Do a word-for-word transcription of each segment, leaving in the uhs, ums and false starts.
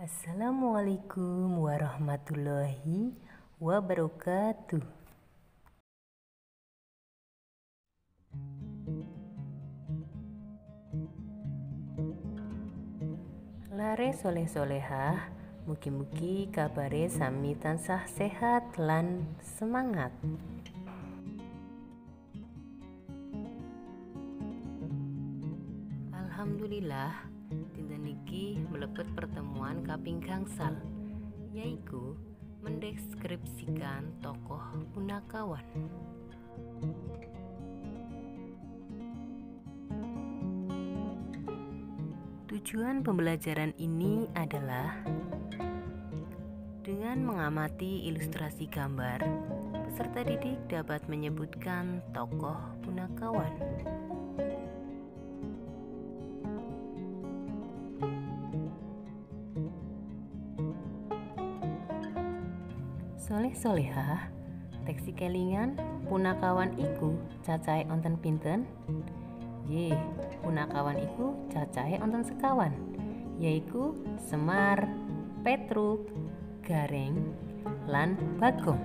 Assalamualaikum warahmatullahi wabarakatuh. Lare soleh-solehah, mugi-mugi kabare sami tansah sehat lan semangat. Alhamdulillah, dinten niki mlebet pertemuan kaping gangsal, yaiku mendeskripsikan tokoh punakawan. Tujuan pembelajaran ini adalah dengan mengamati ilustrasi gambar, peserta didik dapat menyebutkan tokoh punakawan. Soleh-solehah, teksi kelingan punakawan iku cacahe onten pinten? Ye, punakawan iku cacahe onten sekawan, yaiku Semar, Petruk, Gareng, lan Bagong.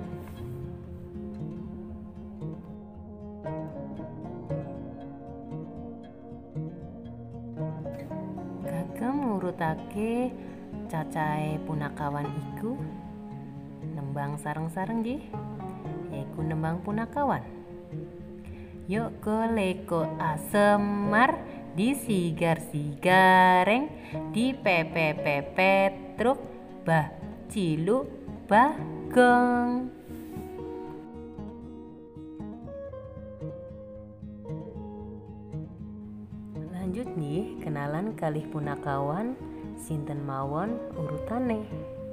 Kagem ngurutake cacahe punakawan iku nembang sareng-sareng nggih, yaiku nembang punakawan. Yuk goleko Semar, di sigar-sigareng, di pepe Petruk, bah ciluk Bagong. Lanjut nih, kenalan kalih punakawan sinten mawon urutane.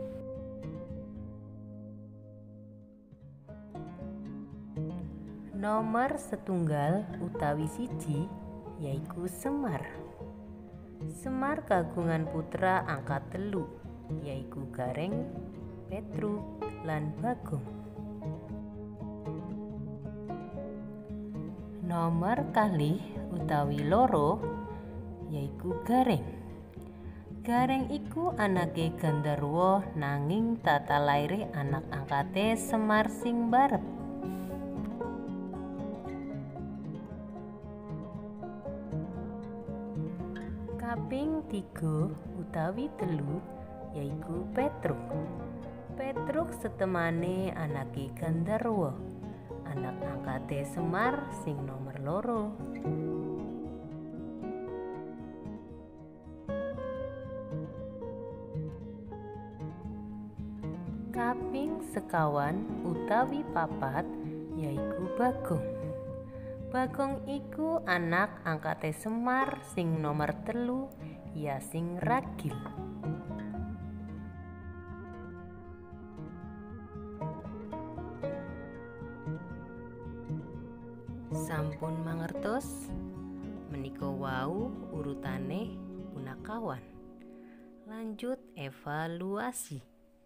Nomor setunggal utawi siji yaiku Semar. Semar kagungan putra angkat telu, yaiku Gareng, Petruk, lan Bagong. Nomor kalih utawi loro yaiku Gareng. Gareng iku anake Gandarwa nanging tata laire anak angkate Semar sing barep. Kaping tiga utawi telu yaiku Petruk. Petruk setemane anake Gandarwa, anak angkate Semar sing nomor loro. Kaping sekawan utawi papat yaiku Bagong. Bagong iku anak angkate Semar sing nomor telu, ya sing ragil. Sampun mangertos? Menika wau urutane punakawan. Lanjut evaluasi.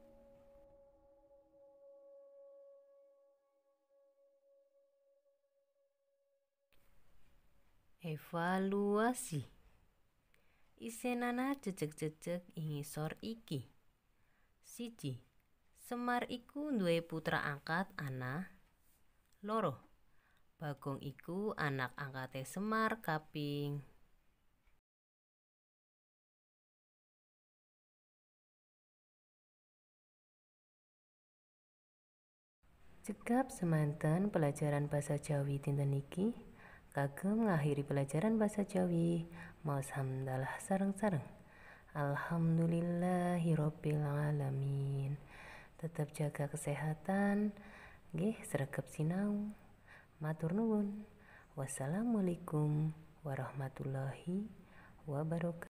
Evaluasi. Isenana jejeg-jejeg ing ngisor iki. Siji. Semar iku duwe putra angkat ana loro. Bagong iku anak angkate Semar kaping cekap semanten pelajaran basa Jawi dinten niki. Kagem ngakhiri pelajaran basa Jawi, maos hamdalah sareng-sareng. Alhamdulillahirabbil alamin. Tetap jaga kesehatan, nggih sregep sinau. Matur nuwun. Wassalamualaikum warahmatullahi wabarakatuh.